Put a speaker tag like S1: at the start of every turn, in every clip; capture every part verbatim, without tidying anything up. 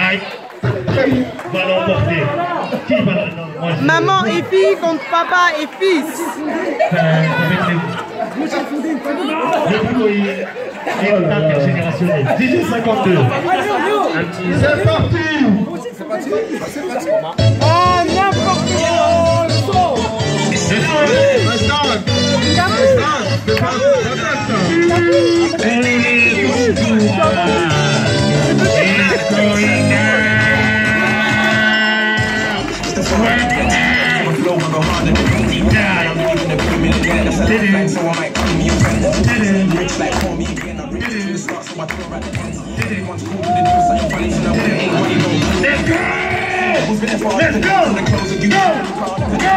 S1: Mike va l'emporter. Qui va l'emporter?
S2: Maman et fille contre papa et fils.
S1: Le bruit est intergénérationnel. dix-huit cinquante-deux. Un petit. C'est parti.
S2: Oh, n'importe quoi.
S1: Let's go! Let's go! Go! Go!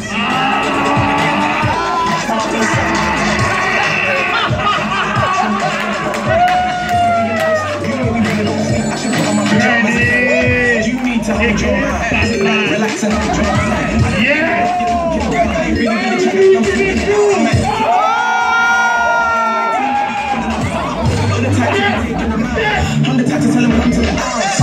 S3: You need to hold your mind, relax and hold your mind.
S1: Yeah!
S3: I'm the type to tell him come to the house.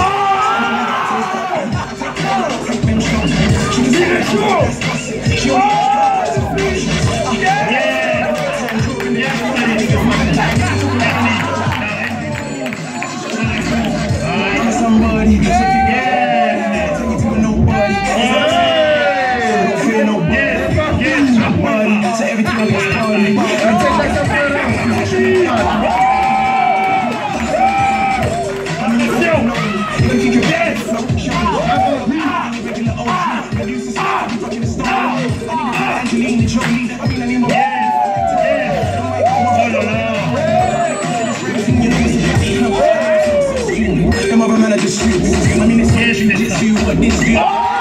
S3: Somebody, yeah, take it to nobody. Don't feel nobody. Nobody, so everything I was party. I mean, it's this you, but this you.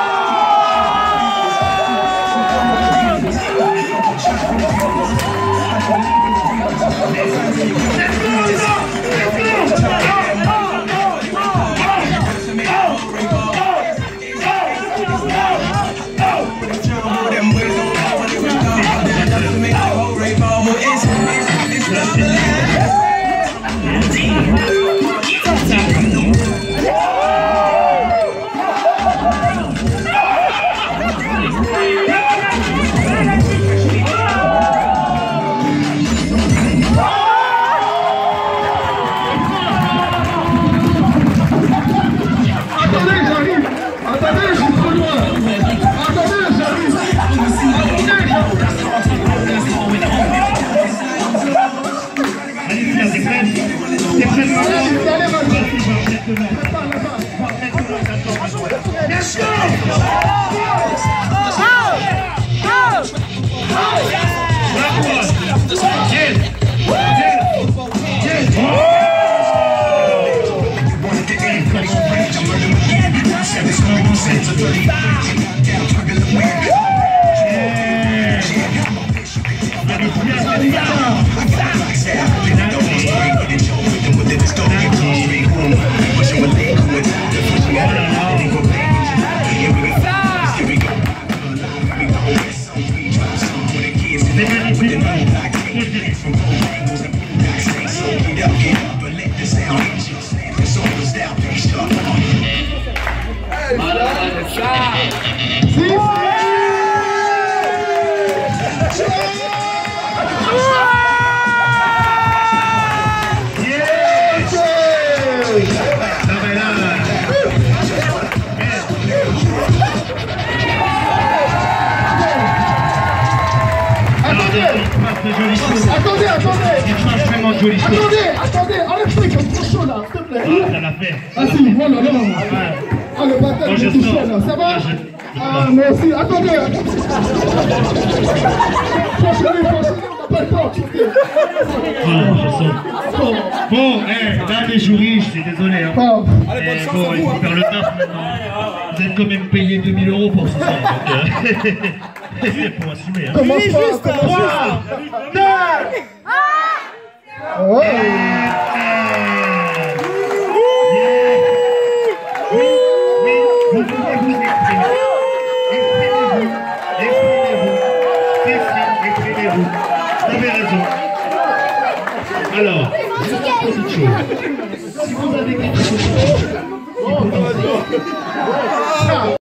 S4: Attendez, attendez!
S1: Vraiment joli.
S4: Attendez, attendez, enlève-toi, il est trop chaud là, s'il te plaît.
S1: Ah, ça l'a fait.
S4: Ah si, oh là là. Ah, le bâtard, il est tout chaud là, ça va? Ah, moi aussi, attendez. Franchement, franchement, on n'a pas le temps, tu sais.
S1: Voilà, je sens. Bon, eh, là, les jurys, je suis désolé. Hein.
S4: Oh.
S1: Eh, bon, il faut faire le taf maintenant. Vous êtes quand même payé deux mille euros pour ce soir. Donc, euh, faut assumer. Hein.
S4: Comment ça? Comment ça? Oh.
S1: Vous pouvez vous exprimer. Exprimez-vous. Exprimez-vous. Exprimez-vous. Vous avez raison. Alors, je vais vous dire une petite chose. Si vous avez quelque chose, si vous
S4: Ciao.